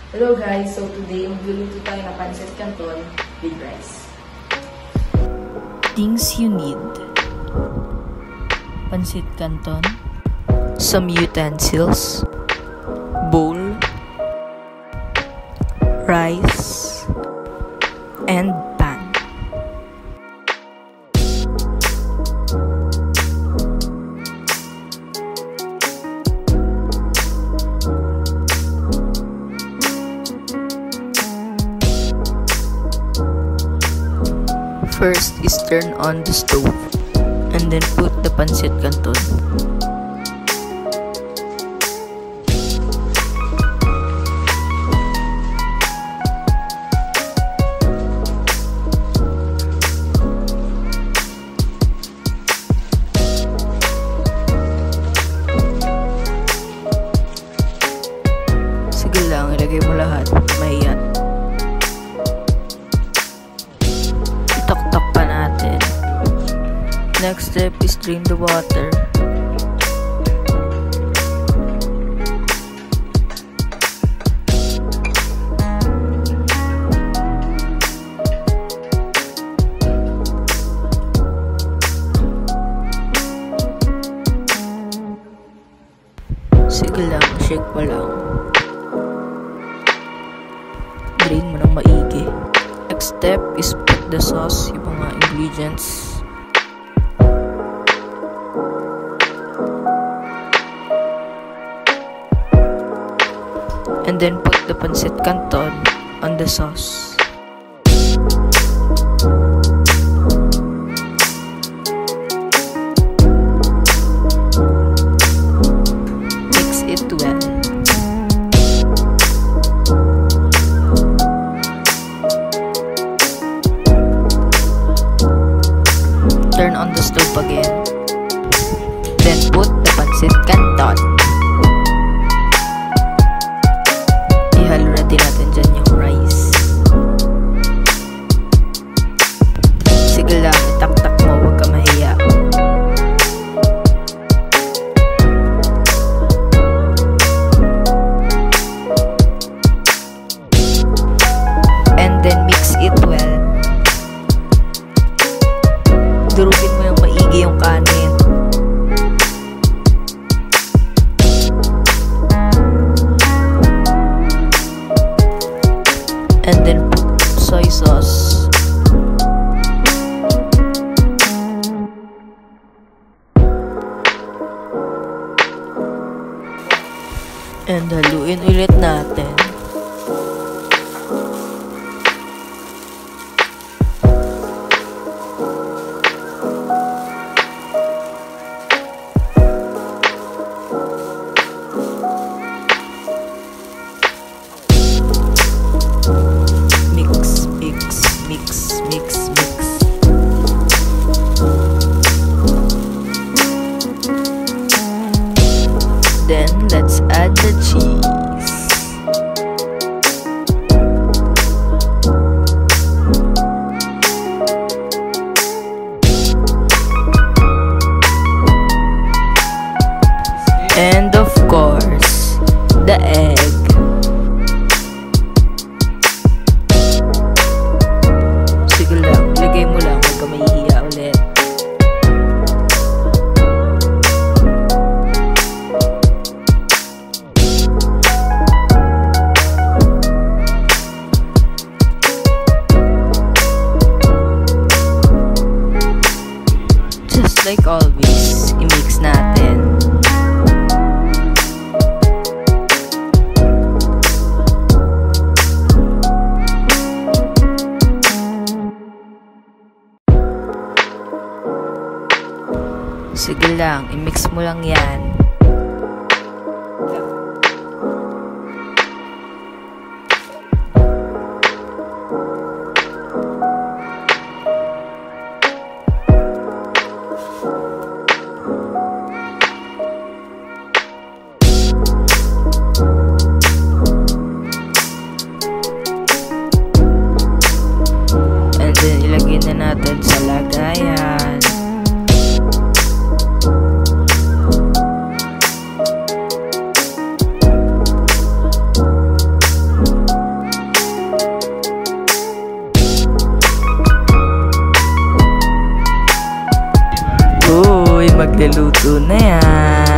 Hello guys, so today magluluto tayo ng pancit canton with rice. Things you need: pancit canton, some utensils, bowl, rice, and pan. First is turn on the stove and then put the pancit canton. Sige lang, ilagay mo lahat, mahiyan. Itaktak pa natin. Next step is drain the water. Sige lang, shake pa lang. Drain mo ng maigi. Next step is put the sauce, yung mga ingredients. And then put the pancit canton on the sauce. Mix it well. Turn on the stove again. Then put the pancit canton. Ihalo na din natin dyan yung rice. Sige lang, itaktak mo, huwag ka mahiya. And then mix it well. Durugin mo yung maigi yung kanin. And then put soy sauce. And haluin ulit natin. Mix. Then let's add the cheese. And of course, the egg. Sige lang, ilagay mo lang, huwag ka mahihiya ulit. Just like always, i-mix natin. Sige lang, i-mix mo lang yan. And then ilagay na natin sa lagayan. magluluto na yan.